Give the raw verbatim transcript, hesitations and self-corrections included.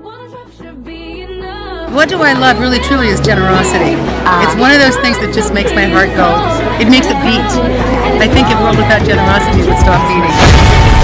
What do I love really truly is generosity. Uh, It's one of those things that just makes my heart go. It makes it beat. I think a world without generosity would stop beating.